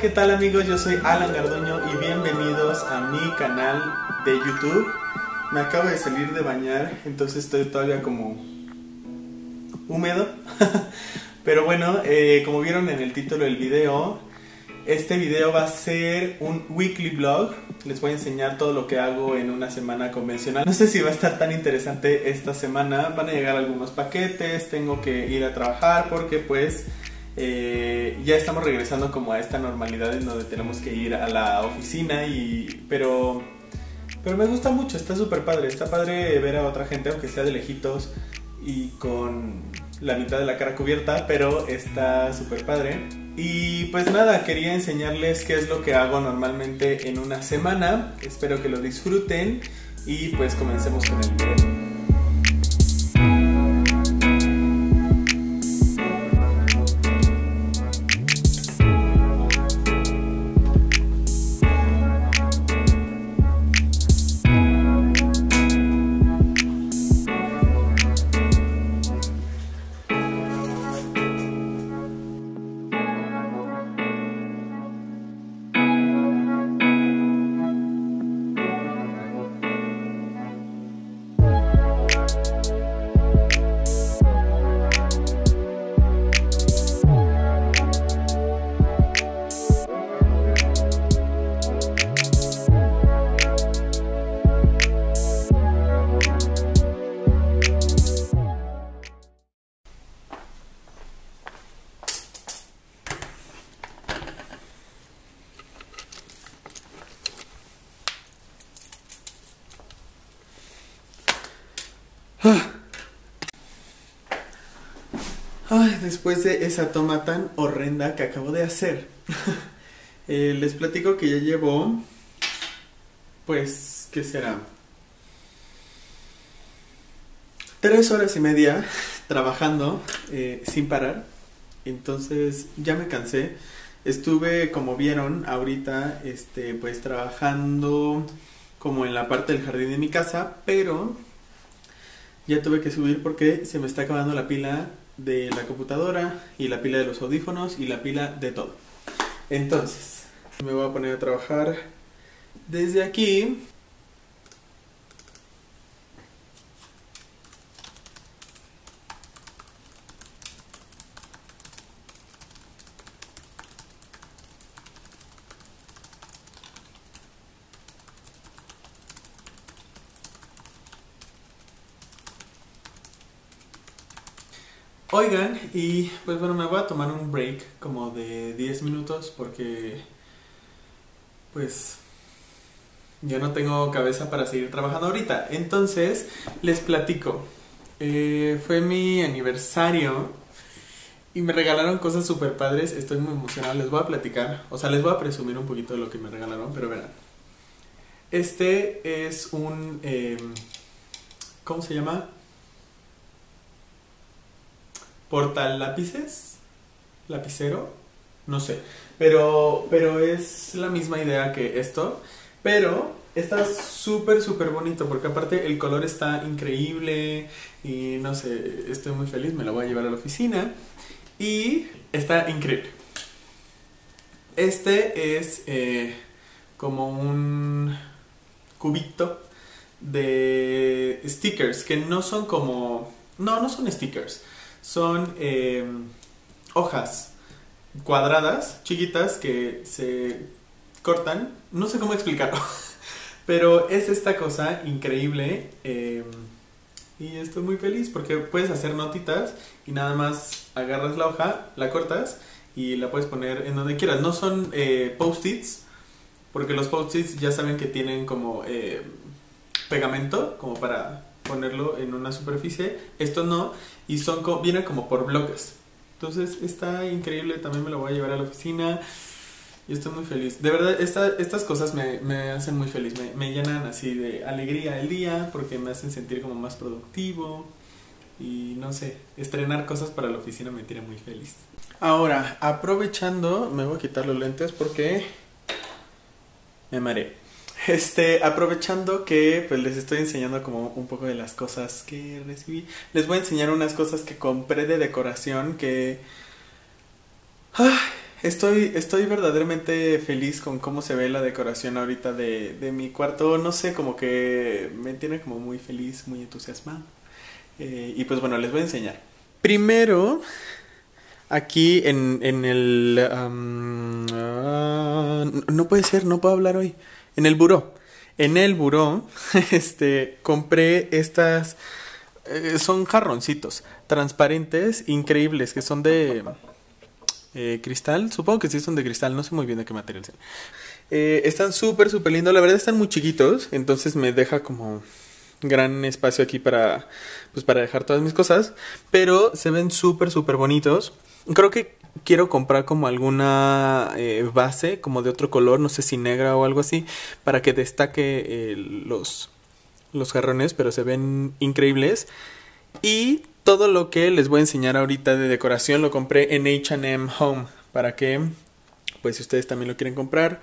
¿qué tal amigos? Yo soy Alan Garduño y bienvenidos a mi canal de YouTube. Me acabo de salir de bañar, entonces estoy todavía como húmedo. Pero bueno, como vieron en el título del video, este video va a ser un weekly vlog. Les voy a enseñar todo lo que hago en una semana convencional. No sé si va a estar tan interesante esta semana. Van a llegar algunos paquetes, tengo que ir a trabajar porque pues ya estamos regresando como a esta normalidad en donde tenemos que ir a la oficina pero me gusta mucho, está súper padre. Está padre ver a otra gente, aunque sea de lejitos y con la mitad de la cara cubierta, pero está súper padre. Y pues nada, quería enseñarles qué es lo que hago normalmente en una semana. Espero que lo disfruten y pues comencemos con el video. Ay, después de esa toma tan horrenda que acabo de hacer, les platico que ya llevo, pues, ¿qué será? 3 horas y media trabajando sin parar. Entonces ya me cansé. Estuve, como vieron ahorita, pues trabajando como en la parte del jardín de mi casa, pero ya tuve que subir porque se me está acabando la pila de la computadora y la pila de los audífonos y la pila de todo. Entonces me voy a poner a trabajar desde aquí. Oigan, y pues bueno, me voy a tomar un break como de 10 minutos porque pues ya no tengo cabeza para seguir trabajando ahorita. Entonces les platico, fue mi aniversario y me regalaron cosas súper padres. Estoy muy emocionado, les voy a platicar, o sea, les voy a presumir un poquito de lo que me regalaron, pero verán. Este es un, ¿cómo se llama? Portal lápices, lapicero, no sé, pero es la misma idea que esto, pero está súper bonito porque aparte el color está increíble y no sé, estoy muy feliz, me lo voy a llevar a la oficina y está increíble. Este es como un cubito de stickers que no son como, no son stickers. Son hojas cuadradas, chiquitas, que se cortan. No sé cómo explicarlo, pero es esta cosa increíble y estoy muy feliz porque puedes hacer notitas y nada más agarras la hoja, la cortas y la puedes poner en donde quieras. No son post-its, porque los post-its ya saben que tienen como pegamento, como para ponerlo en una superficie. Esto no, y viene como por bloques. Entonces está increíble, también me lo voy a llevar a la oficina y estoy muy feliz. De verdad, estas cosas me hacen muy feliz, me llenan así de alegría el día porque me hacen sentir como más productivo y no sé, estrenar cosas para la oficina me tiene muy feliz. Ahora, aprovechando, me voy a quitar los lentes porque me mareé. Aprovechando que pues les estoy enseñando como un poco de las cosas que recibí, les voy a enseñar unas cosas que compré de decoración que Estoy verdaderamente feliz con cómo se ve la decoración ahorita de mi cuarto. No sé, como que me tiene como muy feliz, muy entusiasmado. Y pues bueno, les voy a enseñar. Primero, aquí en el... no puede ser, no puedo hablar hoy. En el buró. En el buró, compré estas... son jarroncitos transparentes, increíbles, que son de cristal. Supongo que sí son de cristal, no sé muy bien de qué material son. Están súper lindos, la verdad están muy chiquitos, entonces me deja como gran espacio aquí para, pues, para dejar todas mis cosas, pero se ven súper bonitos. Creo que quiero comprar como alguna base, como de otro color, no sé si negra o algo así, para que destaque los jarrones, pero se ven increíbles. Y todo lo que les voy a enseñar ahorita de decoración lo compré en H&M Home, para que, pues si ustedes también lo quieren comprar,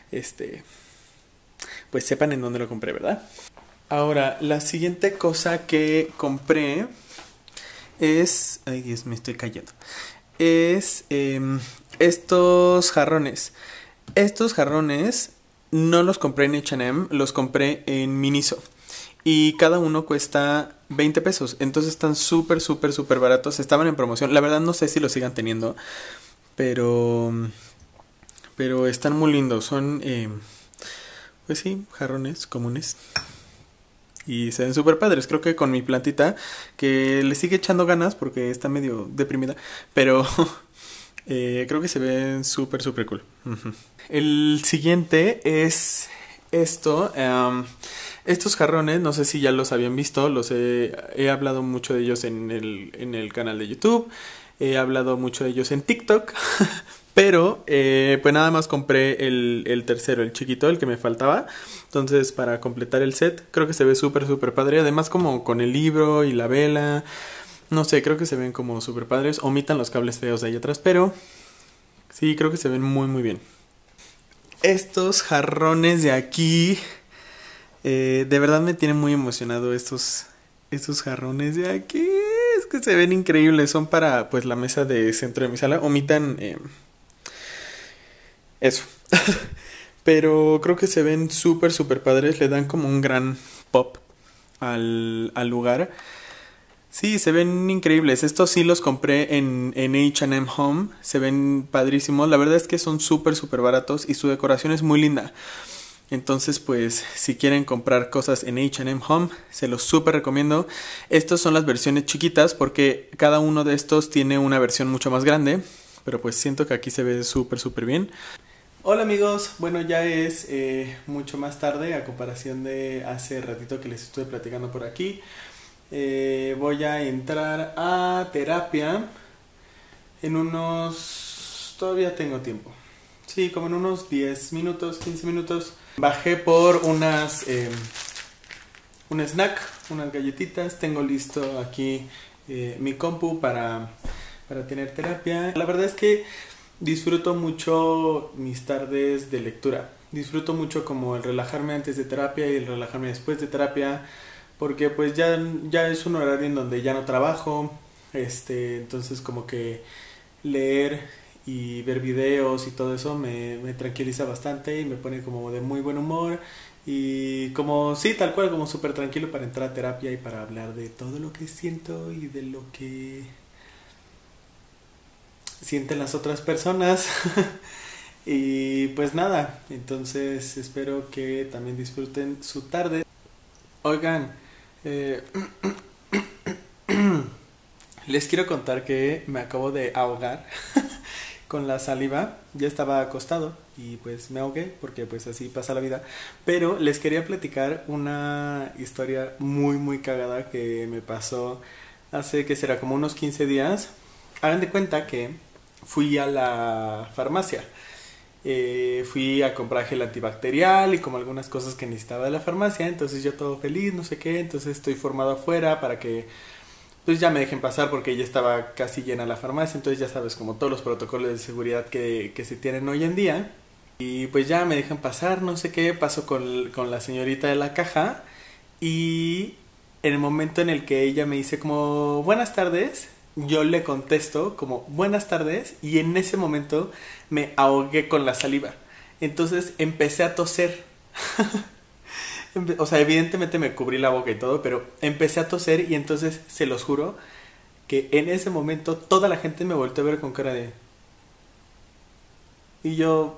pues sepan en dónde lo compré, ¿verdad? Ahora, la siguiente cosa que compré es... Ay, Dios, me estoy cayendo. Es estos jarrones. Estos jarrones no los compré en H&M, los compré en Miniso. Y cada uno cuesta 20 pesos. Entonces están súper baratos. Estaban en promoción. La verdad no sé si los sigan teniendo. Pero están muy lindos. Son, pues sí, jarrones comunes. Y se ven súper padres. Creo que con mi plantita, que le sigue echando ganas porque está medio deprimida. Pero creo que se ven súper cool. El siguiente es esto. Estos jarrones, no sé si ya los habían visto. He hablado mucho de ellos en el canal de YouTube. He hablado mucho de ellos en TikTok. Pero, pues nada más compré el tercero, el chiquito, el que me faltaba. Entonces, para completar el set, creo que se ve súper padre. Además, como con el libro y la vela. No sé, creo que se ven como súper padres. Omitan los cables feos de ahí atrás, pero sí, creo que se ven muy bien. Estos jarrones de aquí, de verdad me tienen muy emocionado estos jarrones de aquí. Es que se ven increíbles. Son para, pues, la mesa de centro de mi sala. Omitan... eso. Pero creo que se ven súper padres. Le dan como un gran pop al lugar. Sí, se ven increíbles. Estos sí los compré en H&M Home. Se ven padrísimos. La verdad es que son súper baratos y su decoración es muy linda. Entonces, pues, si quieren comprar cosas en H&M Home, se los súper recomiendo. Estas son las versiones chiquitas porque cada uno de estos tiene una versión mucho más grande. Pero pues siento que aquí se ve súper bien. Hola amigos, bueno, ya es mucho más tarde a comparación de hace ratito que les estuve platicando por aquí. Voy a entrar a terapia en unos... todavía tengo tiempo. Sí, como en unos 10 minutos, 15 minutos. Bajé por un snack, unas galletitas. Tengo listo aquí mi compu para tener terapia. La verdad es que disfruto mucho mis tardes de lectura. Disfruto mucho como el relajarme antes de terapia y el relajarme después de terapia. Porque pues ya es un horario en donde ya no trabajo. Entonces como que leer y ver videos y todo eso me tranquiliza bastante y me pone como de muy buen humor. Y como, sí, tal cual, como súper tranquilo para entrar a terapia y para hablar de todo lo que siento y de lo que sienten las otras personas. Y pues nada, entonces espero que también disfruten su tarde. Oigan, les quiero contar que me acabo de ahogar con la saliva. Ya estaba acostado y pues me ahogué porque pues así pasa la vida. Pero les quería platicar una historia muy cagada que me pasó hace, que será, como unos 15 días. Hagan de cuenta que fui a la farmacia. Fui a comprar gel antibacterial y como algunas cosas que necesitaba de la farmacia. Entonces yo todo feliz, no sé qué. Entonces estoy formado afuera para que pues ya me dejen pasar porque ya estaba casi llena la farmacia. Entonces ya sabes, como todos los protocolos de seguridad que se tienen hoy en día. Y pues ya me dejan pasar, no sé qué. Paso con la señorita de la caja. Y en el momento en el que ella me dice como buenas tardes, yo le contesto como buenas tardes y en ese momento me ahogué con la saliva. Entonces empecé a toser. O sea, evidentemente me cubrí la boca y todo, pero empecé a toser y entonces se los juro que en ese momento toda la gente me volteó a ver con cara de... Y yo...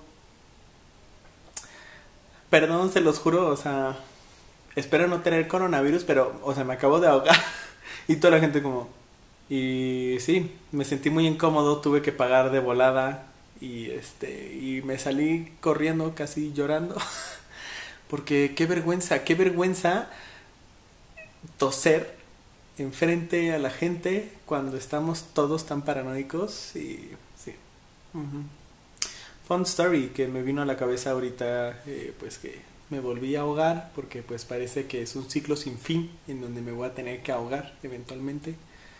Perdón, se los juro, o sea... Espero no tener coronavirus, pero, o sea, me acabo de ahogar. Y toda la gente como... Y sí, me sentí muy incómodo, tuve que pagar de volada y me salí corriendo, casi llorando. Porque qué vergüenza toser enfrente a la gente cuando estamos todos tan paranoicos y sí. Fun story que me vino a la cabeza ahorita, pues que me volví a ahogar porque pues parece que es un ciclo sin fin en donde me voy a tener que ahogar eventualmente.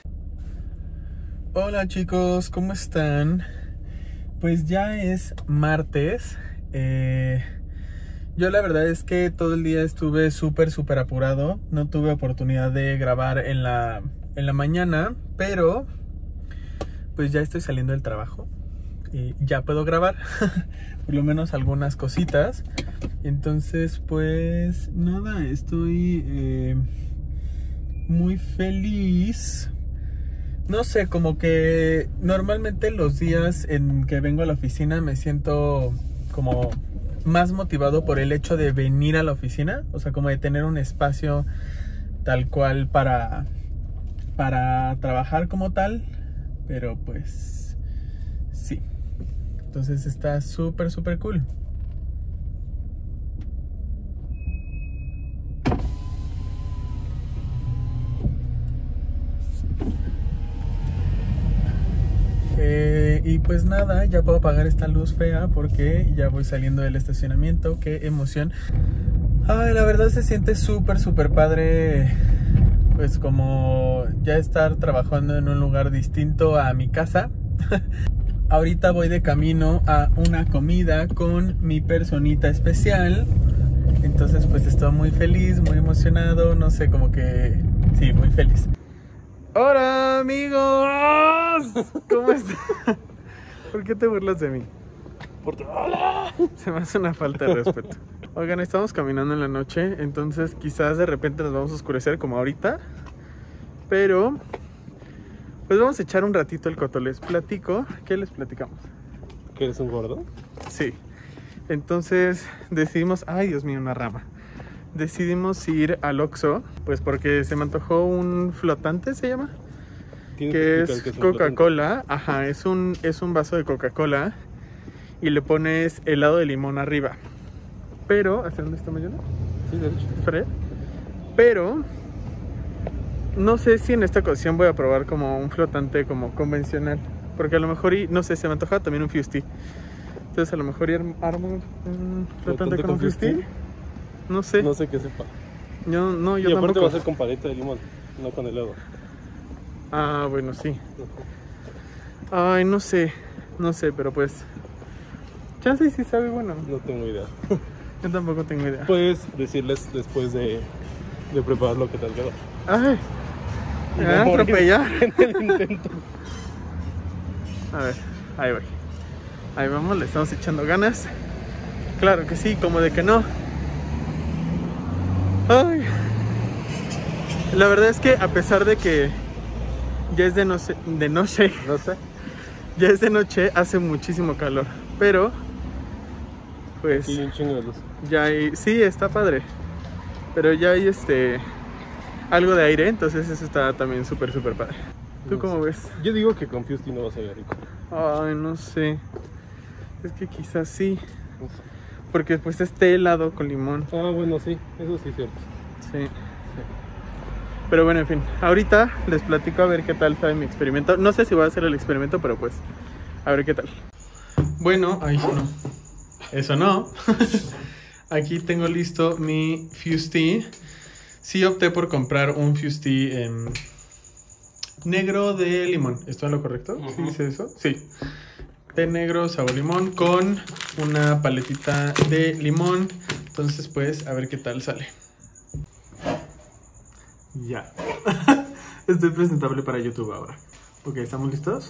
Hola chicos, ¿cómo están? Pues ya es martes. Yo la verdad es que todo el día estuve súper apurado. No tuve oportunidad de grabar en la mañana, pero pues ya estoy saliendo del trabajo y ya puedo grabar por lo menos algunas cositas. Entonces pues nada, estoy muy feliz. No sé, como que normalmente los días en que vengo a la oficina me siento como más motivado por el hecho de venir a la oficina, o sea, como de tener un espacio tal cual para trabajar como tal, pero pues sí, entonces está súper cool. Y pues nada, ya puedo apagar esta luz fea porque ya voy saliendo del estacionamiento. Qué emoción. Ay, la verdad se siente súper padre, pues como ya estar trabajando en un lugar distinto a mi casa. Ahorita voy de camino a una comida con mi personita especial. Entonces pues estoy muy feliz, muy emocionado, no sé, como que sí, muy feliz. ¡Hola, amigos! ¿Cómo están? ¿Por qué te burlas de mí? Porque ¡hola! Se me hace una falta de respeto. Oigan, estamos caminando en la noche, entonces quizás de repente nos vamos a oscurecer como ahorita. Pero, pues vamos a echar un ratito el coto. Les platico. ¿Qué les platicamos? ¿Que eres un gordo? Sí. Entonces decidimos... ¡Ay, Dios mío, una rama! Decidimos ir al Oxxo, pues porque se me antojó un flotante, ¿se llama? Que es Coca-Cola. Ajá, es un vaso de Coca-Cola y le pones helado de limón arriba. Pero, ¿hacia dónde está Mayona? Sí, de hecho. Fred. Pero no sé si en esta ocasión voy a probar como un flotante como convencional, porque a lo mejor, no sé, se me antoja también un Fusti. Entonces a lo mejor armo un flotante con un Fusti. No sé. No sé qué sepa. Yo y aparte tampoco. va a ser con paleta de limón, no con helado. Ah, bueno, sí. Ay, no sé, pero pues chance sí sabe bueno. No tengo idea. Yo tampoco tengo idea. Puedes decirles después de preparar lo que te quedó. Ay, me van a atropellar en el intento. A ver, ahí voy. Ahí vamos, le estamos echando ganas. Claro que sí, como de que no. Ay, la verdad es que a pesar de que ya es de noche, ya es de noche, hace muchísimo calor, pero pues Sí, un chingo de luz. ya hay, sí, está padre, pero ya hay algo de aire, entonces eso está también súper padre. ¿Tú cómo ves? Yo digo que con Fusti no va a saber rico. Ay, no sé, es que quizás sí, No sé. porque pues este helado con limón. Ah, bueno, sí, eso sí es cierto. Sí. Pero bueno, en fin, ahorita les platico a ver qué tal sabe mi experimento. No sé si voy a hacer el experimento, pero pues a ver qué tal. Bueno, ahí no. Eso no. Aquí tengo listo mi Fusti. Sí opté por comprar un Fusti negro de limón. ¿Esto es lo correcto? ¿Sí dice eso? Sí. Té negro, sabor limón, con una paletita de limón. Entonces pues a ver qué tal sale. Ya. Estoy presentable para YouTube ahora. Ok, ¿estamos listos?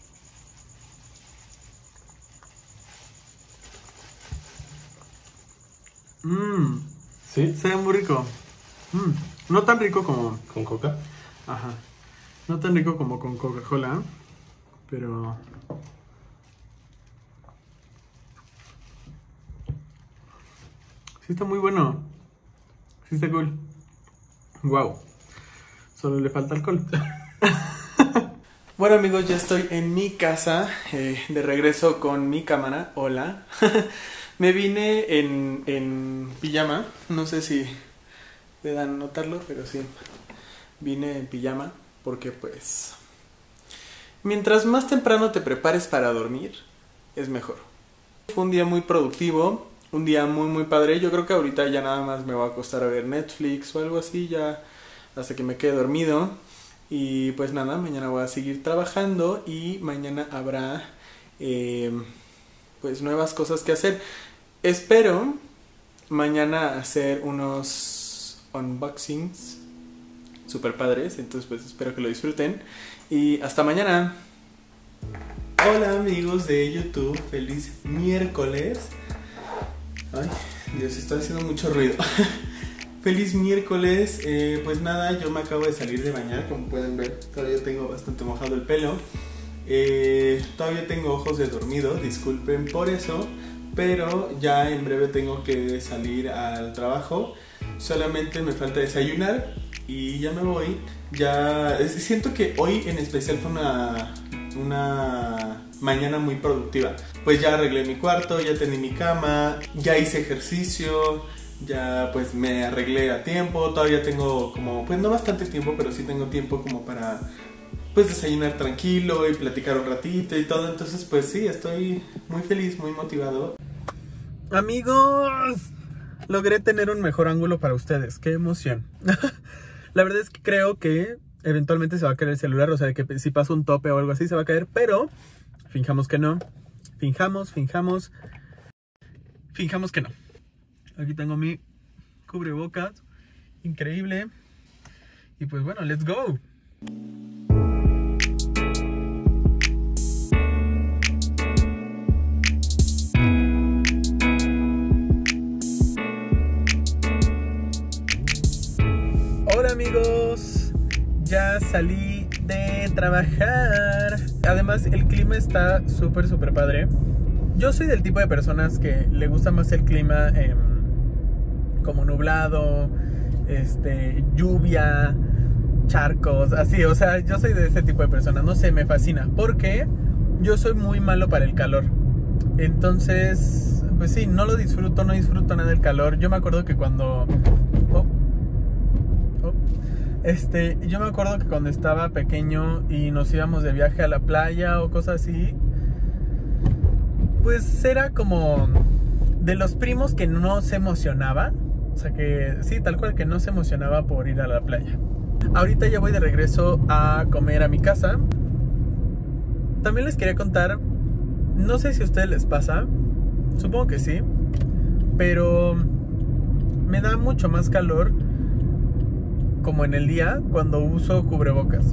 ¿Sí? Se ve muy rico. No tan rico como... ¿Con coca? Ajá. No tan rico como con Coca-Cola, pero... Sí está muy bueno. Sí está cool. Wow. Solo le falta alcohol. Bueno amigos, ya estoy en mi casa, de regreso con mi cámara. Hola. Me vine en pijama. No sé si puedan notarlo, pero sí. Vine en pijama porque pues... mientras más temprano te prepares para dormir, es mejor. Fue un día muy productivo, un día muy padre. Yo creo que ahorita ya nada más me voy a acostar a ver Netflix o algo así, ya hasta que me quede dormido. Y pues nada, mañana voy a seguir trabajando y mañana habrá pues nuevas cosas que hacer. Espero mañana hacer unos unboxings super padres, entonces pues espero que lo disfruten y hasta mañana. Hola amigos de YouTube, feliz miércoles. Ay, Dios, estoy haciendo mucho ruido. Feliz miércoles, pues nada, yo me acabo de salir de bañar, como pueden ver, todavía tengo bastante mojado el pelo. Todavía tengo ojos de dormido, disculpen por eso, pero ya en breve tengo que salir al trabajo. Solamente me falta desayunar y ya me voy. Ya siento que hoy en especial fue una mañana muy productiva. Pues ya arreglé mi cuarto, ya tendí mi cama, ya hice ejercicio, ya pues me arreglé a tiempo. Todavía tengo como, pues no bastante tiempo, pero sí tengo tiempo como para pues desayunar tranquilo y platicar un ratito y todo. Entonces pues sí, estoy muy feliz, muy motivado. Amigos, logré tener un mejor ángulo para ustedes. ¡Qué emoción! La verdad es que creo que eventualmente se va a caer el celular. O sea, que si pasa un tope o algo así se va a caer. Pero finjamos que no. Finjamos que no. Aquí tengo mi cubrebocas. Increíble. Y pues bueno, let's go. Hola amigos, ya salí de trabajar. Además el clima está súper padre. Yo soy del tipo de personas que le gusta más el clima como nublado, lluvia, charcos, así. O sea, yo soy de ese tipo de personas. No sé, me fascina porque yo soy muy malo para el calor. Entonces, pues sí, no disfruto nada del calor. Yo me acuerdo que cuando... yo me acuerdo que cuando estaba pequeño y nos íbamos de viaje a la playa o cosas así, pues era como de los primos que no se emocionaba. O sea que sí, tal cual, que no se emocionaba por ir a la playa. Ahorita ya voy de regreso a comer a mi casa. También les quería contar, no sé si a ustedes les pasa, supongo que sí, pero me da mucho más calor como en el día cuando uso cubrebocas.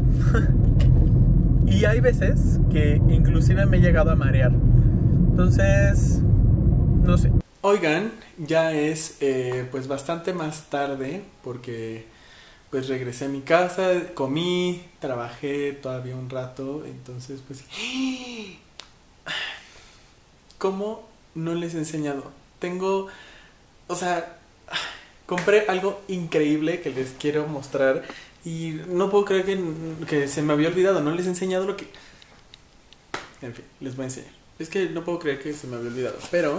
Y hay veces que inclusive me he llegado a marear. Entonces, no sé. Oigan, ya es pues bastante más tarde porque pues regresé a mi casa, comí, trabajé todavía un rato. Entonces pues... ¿Cómo no les he enseñado? Tengo... O sea... Compré algo increíble que les quiero mostrar y no puedo creer que se me había olvidado. No les he enseñado lo que... En fin, les voy a enseñar. Es que no puedo creer que se me había olvidado. Pero...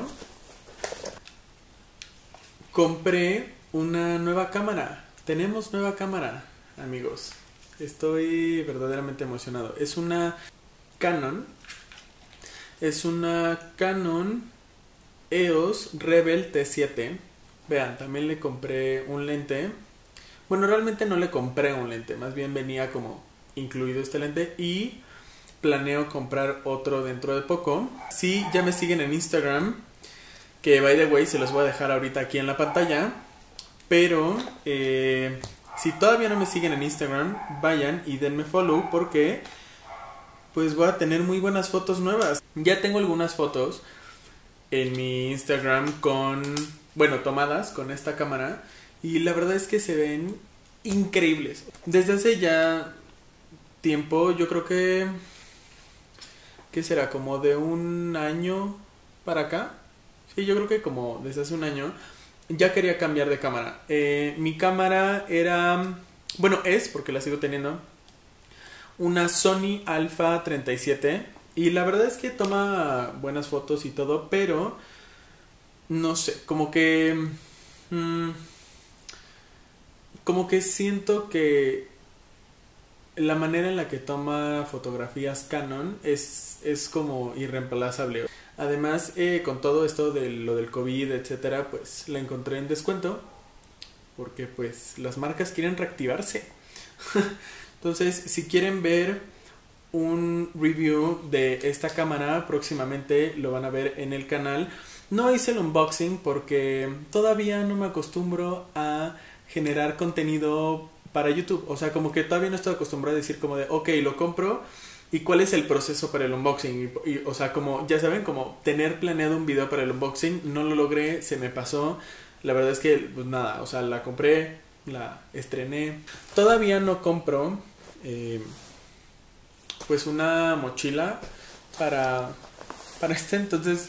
compré una nueva cámara. Tenemos nueva cámara, amigos. Estoy verdaderamente emocionado. Es una Canon. Es una Canon EOS Rebel T7. Vean, también le compré un lente. Bueno, realmente no le compré un lente, más bien venía como incluido este lente y planeo comprar otro dentro de poco. Si ya me siguen en Instagram, que by the way se los voy a dejar ahorita aquí en la pantalla, pero si todavía no me siguen en Instagram, vayan y denme follow porque pues voy a tener muy buenas fotos nuevas. Ya tengo algunas fotos en mi Instagram tomadas con esta cámara, y la verdad es que se ven increíbles. Desde hace ya tiempo, yo creo que ¿qué será? Como de un año para acá. Sí, yo creo que como desde hace un año ya quería cambiar de cámara. Mi cámara era, es, porque la sigo teniendo, una Sony Alpha 37, y la verdad es que toma buenas fotos y todo, pero no sé, como que siento que la manera en la que toma fotografías Canon es como irreemplazable. Además, con todo esto de lo del COVID, etcétera, pues la encontré en descuento, porque pues las marcas quieren reactivarse. Entonces, si quieren ver un review de esta cámara, próximamente lo van a ver en el canal. No hice el unboxing porque todavía no me acostumbro a generar contenido para YouTube. O sea, como que todavía no estoy acostumbrado a decir como de, ok, lo compro, y cuál es el proceso para el unboxing. O sea, como ya saben, como tener planeado un video para el unboxing, no lo logré, se me pasó. La verdad es que, pues nada, o sea, la compré, la estrené. Todavía no compro pues una mochila para entonces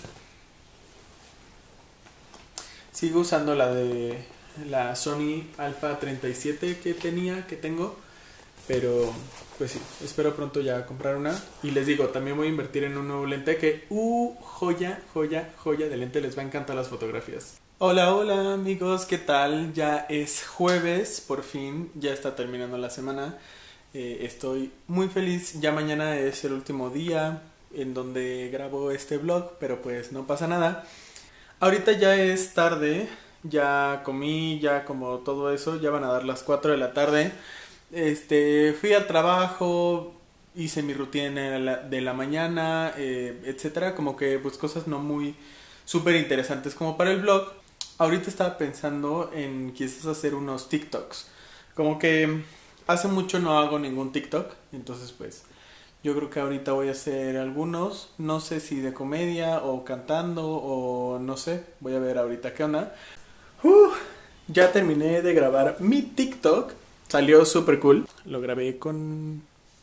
sigo usando la Sony Alpha 37 que tengo, pero pues sí, espero pronto ya comprar una. Y les digo, también voy a invertir en un nuevo lente que, joya de lente, les va a encantar las fotografías. Hola amigos, ¿qué tal? Ya es jueves, por fin, ya está terminando la semana. Estoy muy feliz, ya mañana es el último día en donde grabo este vlog, pero pues no pasa nada. Ahorita ya es tarde, ya comí, ya como todo eso, ya van a dar las 4 de la tarde. Fui al trabajo, hice mi rutina de la mañana, etcétera, como que pues cosas no muy súper interesantes como para el vlog. Ahorita estaba pensando en quizás hacer unos TikToks, como que hace mucho no hago ningún TikTok, entonces pues yo creo que ahorita voy a hacer algunos, no sé si de comedia o cantando o no sé, voy a ver ahorita qué onda. Ya terminé de grabar mi TikTok, salió súper cool, lo grabé con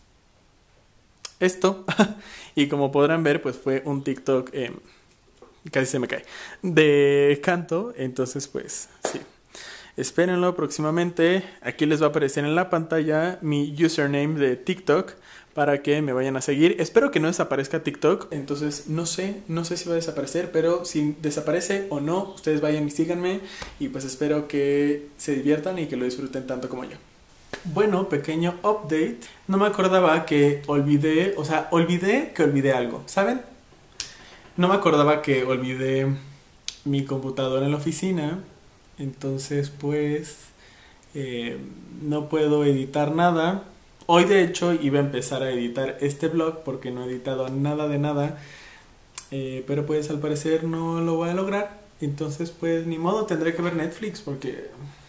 esto y como podrán ver pues fue un TikTok, casi se me cae, de canto, entonces pues sí. Espérenlo próximamente, aquí les va a aparecer en la pantalla mi username de TikTok para que me vayan a seguir. Espero que no desaparezca TikTok, entonces no sé si va a desaparecer, pero si desaparece o no, ustedes vayan y síganme, y pues espero que se diviertan y que lo disfruten tanto como yo. Bueno, pequeño update, no me acordaba que olvidé que olvidé algo, ¿saben? No me acordaba que olvidé mi computadora en la oficina. Entonces pues no puedo editar nada. Hoy de hecho iba a empezar a editar este vlog porque no he editado nada de nada, pero pues al parecer no lo voy a lograr. Entonces pues ni modo, tendré que ver Netflix porque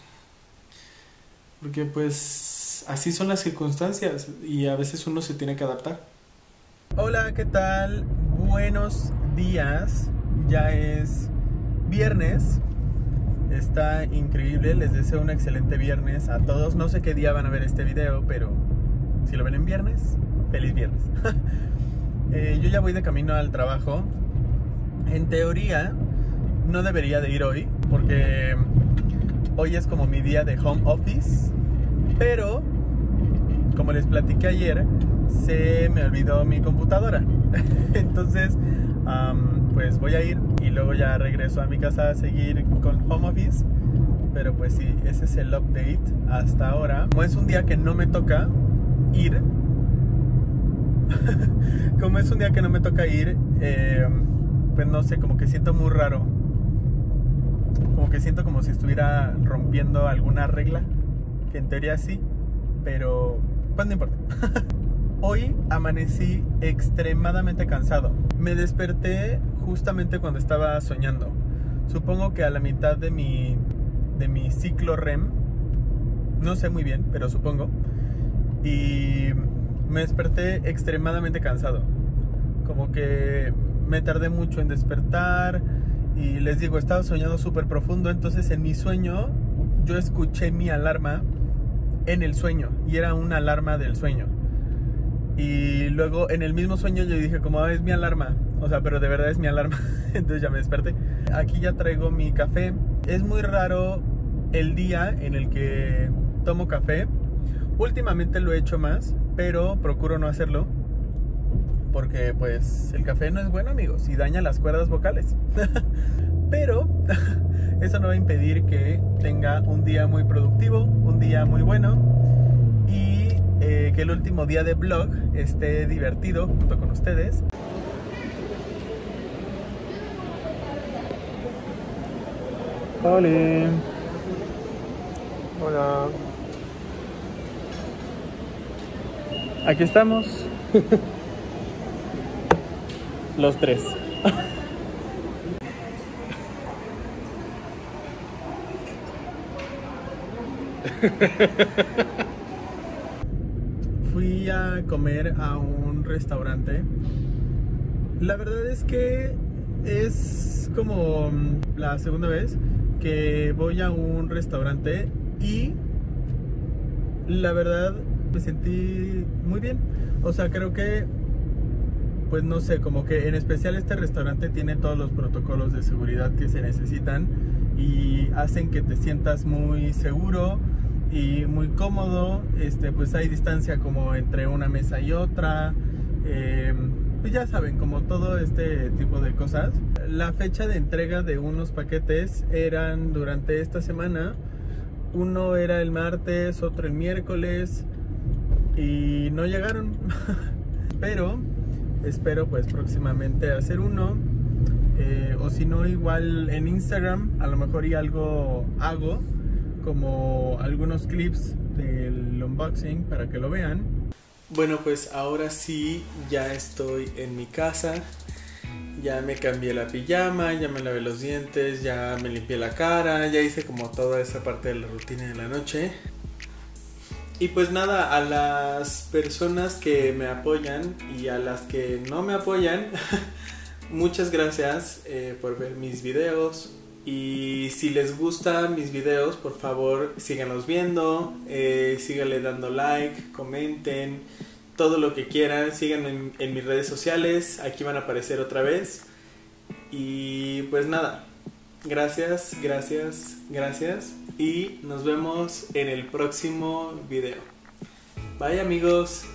pues así son las circunstancias y a veces uno se tiene que adaptar. Hola, ¿qué tal? Buenos días, ya es viernes. Está increíble, les deseo un excelente viernes a todos. No sé qué día van a ver este video, pero si lo ven en viernes, feliz viernes. Yo ya voy de camino al trabajo. En teoría no debería de ir hoy, porque hoy es como mi día de home office, pero como les platiqué ayer, se me olvidó mi computadora. Entonces pues voy a ir y luego ya regreso a mi casa a seguir con home office. Pero pues sí, ese es el update hasta ahora. Como es un día que no me toca ir pues no sé, como que siento muy raro. Como que siento como si estuviera rompiendo alguna regla, que en teoría sí, pero pues no importa. Hoy amanecí extremadamente cansado. Me desperté justamente cuando estaba soñando. Supongo que a la mitad de mi ciclo REM. No sé muy bien, pero supongo. Y me desperté extremadamente cansado. Como que me tardé mucho en despertar. Y les digo, estaba soñando súper profundo. Entonces en mi sueño yo escuché mi alarma en el sueño. Y era una alarma del sueño. Y luego en el mismo sueño yo dije como, es mi alarma. O sea, pero de verdad es mi alarma. Entonces ya me desperté. Aquí ya traigo mi café. Es muy raro el día en el que tomo café. Últimamente lo he hecho más, pero procuro no hacerlo. Porque pues el café no es bueno, amigos, y daña las cuerdas vocales. Pero eso no va a impedir que tenga un día muy productivo, un día muy bueno. Y que el último día de vlog esté divertido junto con ustedes. Hola. Hola. Aquí estamos. Los tres. Fui a comer a un restaurante. La verdad es que es como la segunda vez que voy a un restaurante y la verdad me sentí muy bien. O sea, creo que, pues no sé, como que en especial este restaurante tiene todos los protocolos de seguridad que se necesitan y hacen que te sientas muy seguro y muy cómodo. Pues hay distancia como entre una mesa y otra. Pues ya saben, como todo este tipo de cosas. La fecha de entrega de unos paquetes eran durante esta semana. Uno era el martes, otro el miércoles y no llegaron. Pero espero pues próximamente hacer uno. O si no, igual en Instagram a lo mejor y algo hago, como algunos clips del unboxing para que lo vean. Bueno, pues ahora sí ya estoy en mi casa. Ya me cambié la pijama, ya me lavé los dientes, ya me limpié la cara, ya hice como toda esa parte de la rutina de la noche. Y pues nada, a las personas que me apoyan y a las que no me apoyan, muchas gracias por ver mis videos. Y si les gustan mis videos, por favor síganlos viendo, síganle dando like, comenten, todo lo que quieran. Síganme en mis redes sociales, aquí van a aparecer otra vez. Y pues nada, gracias, gracias, gracias. Y nos vemos en el próximo video. Bye, amigos.